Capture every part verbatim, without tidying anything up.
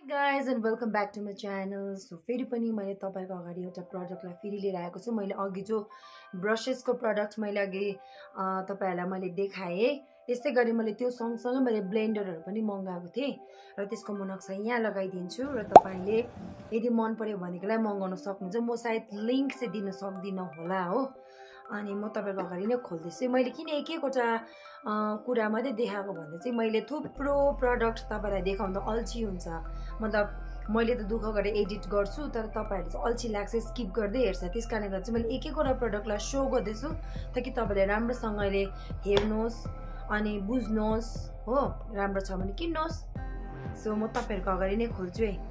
guys and welcome back to my channel. So फेरि पनि मैले तपाईको अगाडि एउटा प्रोडक्टलाई फेरि लिएर आएको छु। मैले अघि जो ब्रशेसको प्रोडक्ट मैले अघि तपाईहरुलाई मैले देखाए, त्यसै गरी मैले त्यो सँगसँगै मैले ब्लेन्डरहरु पनि मंगाएको थिए र त्यसको म नक्सा यहाँ लगाइदिन्छु र तपाईले यदि मन पर्यो भनेकोलाई मंगाउन सक्नुहुन्छ। म सायद लिंक चाहिँ दिन सक्दिन होला हो। अनि म तपाईको अगाडि नै खोल्दैछु। मैले किन एक एकवटा कुरा मात्रै देखाएको भन्दा चाहिँ मैले थुप्रो प्रोडक्ट तपाईलाई देखाउँदा अल्छी हुन्छ। मतलब मैले त दुःख गरेर एडिट गर्छु तर तपाईहरुले चाहिँ अल्छी लाग्छ स्किप गर्दै हेर्छ। त्यसकारणले गर्दा चाहिँ मैले एक एकवटा प्रोडक्टलाई शो गर्दैछु ताकि तपाईले राम्रोसँगले हेर्नुहोस् अनि बुझ्नुहोस् हो। राम्रो छ भने किन्नुहोस्। सो म तपाईहरुको अगाडि नै खोल्छु है।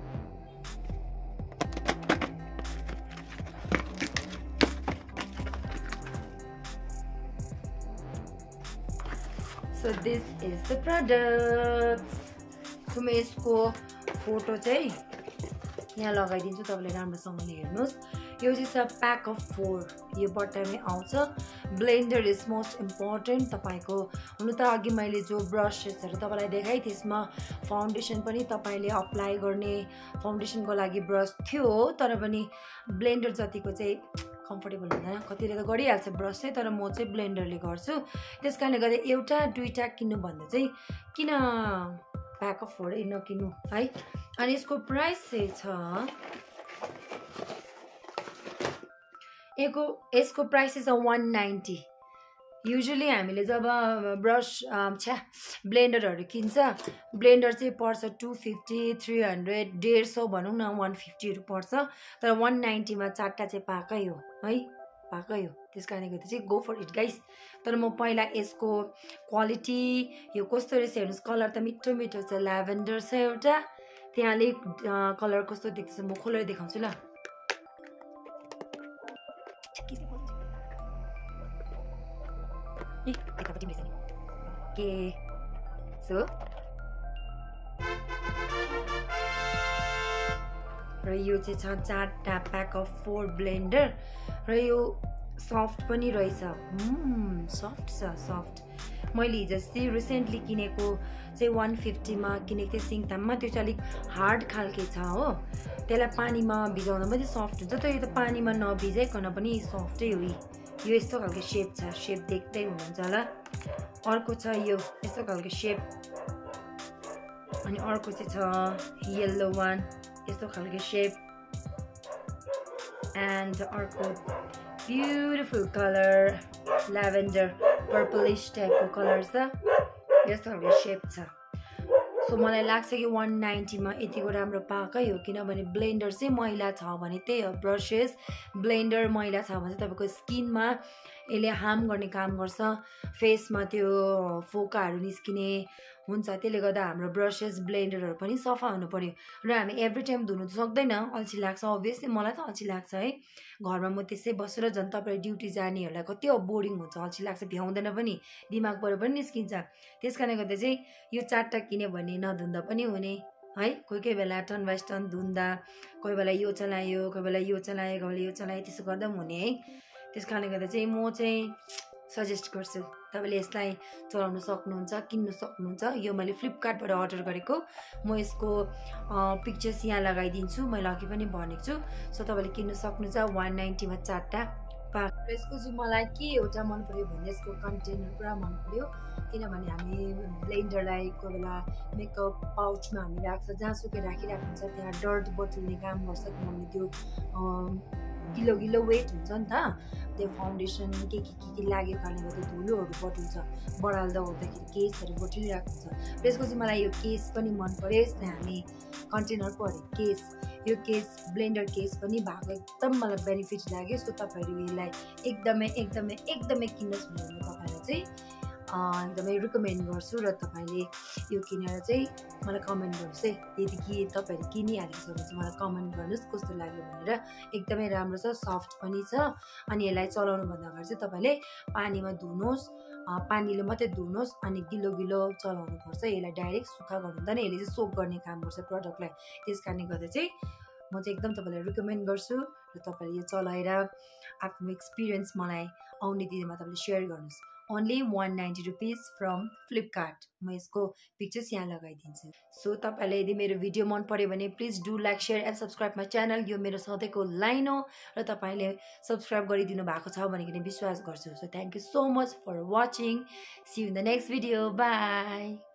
So this is the product. So म यसको फोटो चाहिँ यहाँ लगाइदिन्छु तपाईले राम्रोसँगले हेर्नुहोस्। यो चाहिँ छ प्याक अफ फोर। यो बट्टामै आउँछ। ब्लेन्डर इज मोस्ट इम्पोर्टेन्ट तपाईको। हुन त अघि मैले जो ब्रशेसहरु तपाईलाई देखाइ त्यसमा फाउन्डेसन पनि तपाईले अप्लाई गर्ने फाउन्डेसनको लागि ब्रश थियो तर पनि ब्लेन्डर जतिको चाहिँ कम्फर्टेबल हुँदैन। कतिले त गरिहाल्छ ब्रश चाहिँ तर म चाहिँ ब्लेन्डरले गर्छु। त्यसकारणले गर्दा एउटा दुईटा किन्नु भन्दा चाहिँ किन प्याक अफ फोर नकिन्नु है। अनि यसको प्राइस चाहिँ छ यसको यसको प्राइस चाहिँ छ one ninety। युजुअली हामीले जब ब्रश छ्या ब्लेन्डरहरु किन्छ ब्लेन्डर चाहिँ पर्छ two fifty three hundred one fifty भनौं न one fifty हरु पर्छ तर one ninety मा चारटा चाहिँ पाकै हो है। पाकै हो। त्यसकारणले गर्दा चाहिँ गो फर इट गाइस। तर म पहिला यसको क्वालिटी यो कस्तो रहेछ हेर्नुस्। कलर त मिठो मिठो छ। ल्याभेन्डर छ एउटा। त्यहाँले कलर कस्तो देख्छ म खोलेर देखाउँछु ल। Okay. So र यो चाहिँ छ चारटा प्याक अफ फोर ब्लेन्डर र यो सफ्ट पनि रहेछ। हम्म सफ्ट छ सफ्ट। मैले हिजो चाहिँ रिसेन्टली किनेको चाहिँ one fifty मा किनेको थिएँ सिङताममा। त्यो चाहिँ अलिक हार्ड खालके छ हो। त्यसलाई पानीमा भिजाउँदा मात्रै सफ्ट हुन्छ। तर यो त पानीमा नभिजाइकन पनि सफ्टै हो। यो यस्तो खालको शेप छ। शेप देख्दै हुनुहुन्छ होला। अर्को छ यो यस्तो खालको शेप। अनि अर्को चाहिँ छ येलो वान यस्तो खालको शेप। एन्ड अर्को ब्युटिफुल कलर ल्याभेन्डर पर्पलिश टाइपको कलर छ। यस्तो खालको शेप छ। सो मलाई लाग्छ कि one ninety मा यतिको राम्रो पाकै हो। किनभने ब्लेन्डर चाहिँ मैला छ भने त्यही हो। ब्रशेस ब्लेन्डर मैला छ भने तपाईको स्किनमा यसले हार्म गर्ने काम गर्छ। फेसमा त्यो फोकाहरु निस्किने हुन्छ। त्यसले गर्दा हाम्रो ब्रशेस ब्लेन्डरहरु पनि सफा हुनु पर्यो र हामी एभ्री टाइम धुनु सक्दैन। अल्छी लाग्छ अभियसली। मलाई त अल्छी लाग्छ है। घरमा म त्यसै बसेर जन तपाईहरु ड्युटी जानेहरुलाई कति बोरिङ हुन्छ अल्छी लाग्छ भ्याउँदैन पनि दिमागबाट पनि निस्किन्छ। त्यसकारणले गर्दा चाहिँ यो चारटा किन्यो भने नधुन्दा पनि हुने है। कोही कोही बेला टर्न बाइ टर्न धुन्दा कोही बेला यो चलायो कोही बेला यो चलायो कोही बेला यो चलायो त्यसो गर्दा पनि हुने है। त्यसकारणले गर्दा चाहिँ म चाहिँ सजेस्ट गर्छु तपाईले यसलाई चलाउन सक्नुहुन्छ किन्न सक्नुहुन्छ। यो मैले फ्लिपकार्टबाट अर्डर गरेको। म यसको पिक्चर्स यहाँ लगाइदिन्छु। मैले अघि पनि भनेको छु। सो तपाईले किन्न सक्नुहुन्छ one ninety मा चारटा पाक। यसको चाहिँ मलाई के एउटा मन पर्यो भने यसको कन्टेनर पुरा मन पर्यो। किनभने हामी ब्लेन्डरलाई कोही बेला मेकअप पाउचमा हामी राख्छ जहाँसुकै राखिराख्नु हुन्छ त्यहाँ डर्ट बटुल्ने काम गर्छ। किनभने त्यो गिलो गिलो वेट हुन्छ नि त। त्यो फाउन्डेसन के के के के लागेको कारणले गर्दा धुलोहरु बटुल्छ। बढाल्दा ओर्दाखेरि केसहरु बटुलिरहेको हुन्छ। त्यसको चाहिँ मलाई यो केस पनि मन पर्यो। यसमा हामी कन्टेनर पो अरे केस यो केस ब्लेन्डर केस पनि भएको एकदम मलाई बेनिफिट लाग्यो। सो तपाईहरु यसलाई एकदमै एकदमै एकदमै किन्नुहोस् भनेर तपाईहरुलाई चाहिँ एकदमै रिकमेन्ड गर्छु र तपाईले यो किनेर चाहिँ मलाई कमेन्ट गर्नुस् है। यदि कि तपाईहरु किनिहालेको छ भने चाहिँ मलाई कमेन्ट गर्नुस् कस्तो लाग्यो भनेर। एकदमै राम्रो छ सफ्ट पनि छ। अनि यसलाई चलाउनु भन्दा अगाडि चाहिँ तपाईले पानीमा धुनुहोस् पानीले मात्रै धुनुहोस् अनि गिलो गिलो चलाउनु पर्छ। यसलाई डाइरेक्ट सुक्खा गर्नु हुँदैन। यसले चाहिँ सोक गर्ने काम गर्छ प्रोडक्टलाई। त्यसकारणले गर्दा चाहिँ म चाहिँ एकदम तपाईलाई रिकमेन्ड गर्छु र तपाईले यो चलाएर आफ्नो एक्सपिरियन्स मलाई आउने दिनमा तपाईले शेयर गर्नुस्। Only one ninety rupees from Flipkart. म यसको पिक्चर्स यहाँ लगाइदिन्छु। सो तपाईँलाई यदि मेरो भिडियो मन पर्यो भने please do like share and subscribe my channel. यो मेरो सधैँको लाइन हो र तपाईँले सब्सक्राइब गरिदिनु भएको छ भनेर विश्वास गर्छु। So thank you so much for watching. See you in the next video. By.